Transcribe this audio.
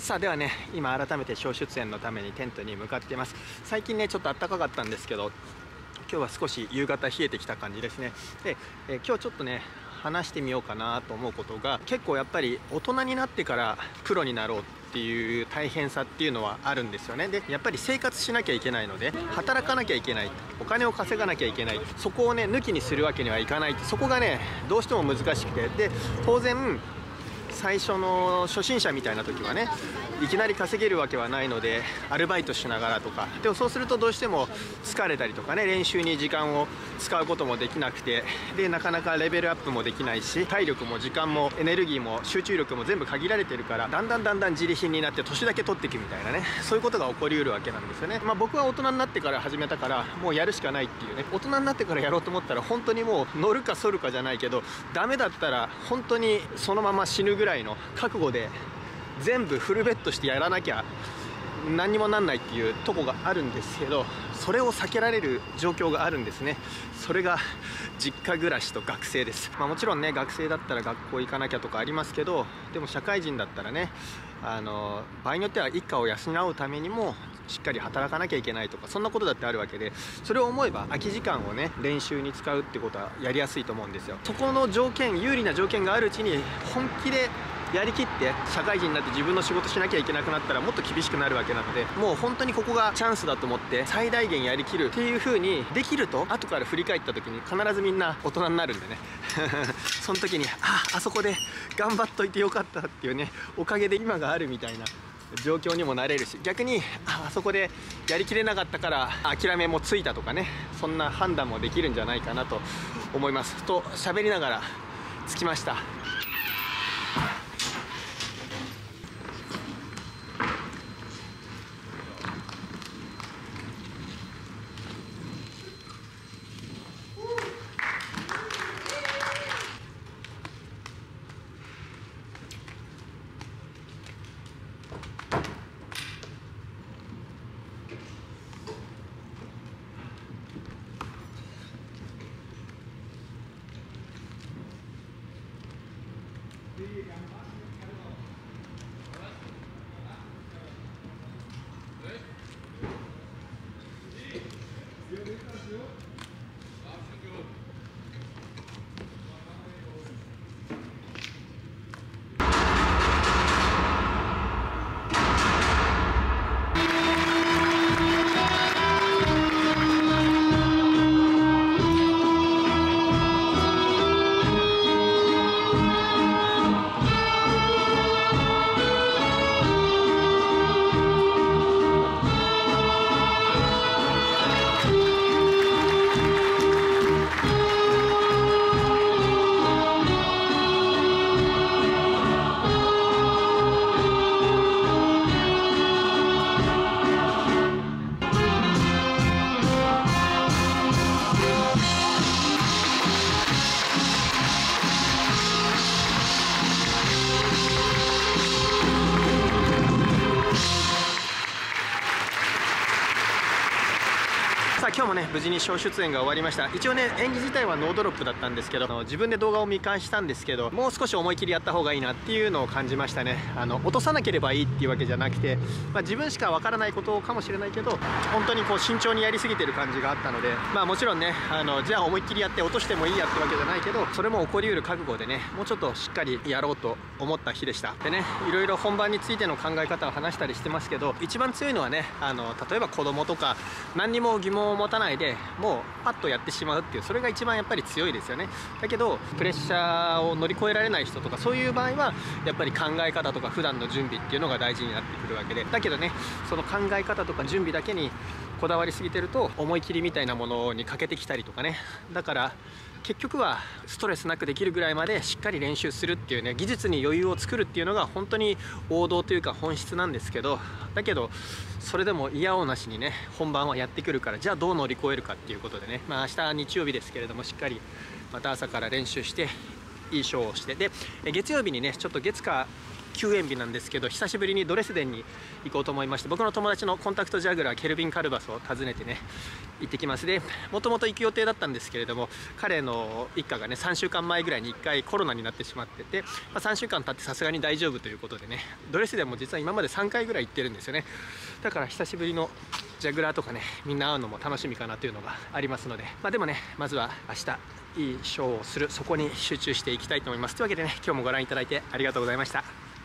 さあではね、今改めて小出演のためにテントに向かっています。最近ねちょっと暖かかったんですけど、今日は少し夕方冷えてきた感じですね。で、今日ちょっとね話してみようかなと思うことが、結構やっぱり大人になってからプロになろうっていう大変さっていうのはあるんですよね。でやっぱり生活しなきゃいけないので、働かなきゃいけない、お金を稼がなきゃいけない、そこをね抜きにするわけにはいかない、そこがねどうしても難しくて、で当然最初の初心者みたいな時はねいきなり稼げるわけはないので、アルバイトしながらとかでも、そうするとどうしても疲れたりとかね、練習に時間を使うこともできなくて、でなかなかレベルアップもできないし、体力も時間もエネルギーも集中力も全部限られてるから、だんだん自利品になって年だけ取っていくみたいなね、そういうことが起こりうるわけなんですよね。僕は大人になってから始めたから、もうやるしかないっていうね。大人になってからやろうと思ったら本当にもう乗るか反るかじゃないけど、ダメだったら本当にそのまま死ぬぐらいの覚悟で全部フルベットしてやらなきゃ何にもなんないっていうとこがあるんですけど、それを避けられる状況があるんですね。それが実家暮らしと学生です。もちろんね学生だったら学校行かなきゃとかありますけど、でも社会人だったらね、場合によっては一家を養うためにもしっかり働かなきゃいけないとか、そんなことだってあるわけで、それを思えば空き時間をね練習に使うってことはやりやすいと思うんですよ。そこの条件、有利な条件があるうちに本気でやりきって社会人になって自分の仕事しなきゃいけなくなったらもっと厳しくなるわけなので、もう本当にここがチャンスだと思って最大限やりきるっていう風にできると、後から振り返った時に必ずみんな大人になるんでねその時にあそこで頑張っといてよかったっていうね、おかげで今があるみたいな状況にもなれるし、逆にあそこでやりきれなかったから諦めもついたとかね、そんな判断もできるんじゃないかなと思いますと喋りながら着きました。今日もね無事に小出演が終わりました。一応ね演技自体はノードロップだったんですけど、自分で動画を見返したんですけど、もう少し思い切りやった方がいいなっていうのを感じましたね。落とさなければいいっていうわけじゃなくて、自分しかわからないことかもしれないけど、本当にこう慎重にやりすぎてる感じがあったので、もちろんねじゃあ思いっきりやって落としてもいいやってわけじゃないけど、それも起こりうる覚悟でね、もうちょっとしっかりやろうと思った日でした。でね、いろいろ本番についての考え方を話したりしてますけど、一番強いのはね例えば子供とか何にも疑問を持たないでもうパッとやってしまうっていう、それが一番やっぱり強いですよね。だけどプレッシャーを乗り越えられない人とか、そういう場合はやっぱり考え方とか普段の準備っていうのが大事になってくるわけで、だけどねその考え方とか準備だけにこだわりすぎてると思い切りみたいなものに欠けてきたりとかね、だから結局はストレスなくできるぐらいまでしっかり練習するっていうね、技術に余裕を作るっていうのが本当に王道というか本質なんですけど、だけどそれでも嫌おなしにね本番はやってくるから、じゃあどう乗り越えるかっていうことでね、明日日曜日ですけれども、しっかりまた朝から練習していいショーをして、で月曜日にねちょっと月火休園日なんですけど、久しぶりにドレスデンに行こうと思いまして、僕の友達のコンタクトジャグラーケルビン・カルバスを訪ねてね行ってきます。でもともと行く予定だったんですけれども、彼の一家がね3週間前ぐらいに1回コロナになってしまってて、3週間経ってさすがに大丈夫ということでね、ドレスデンも実は今まで3回ぐらい行ってるんですよね。だから久しぶりのジャグラーとかね、みんな会うのも楽しみかなというのがありますので、でもね、まずは明日いいショーをする、そこに集中していきたいと思います。というわけでね、今日もご覧いただいてありがとうございました。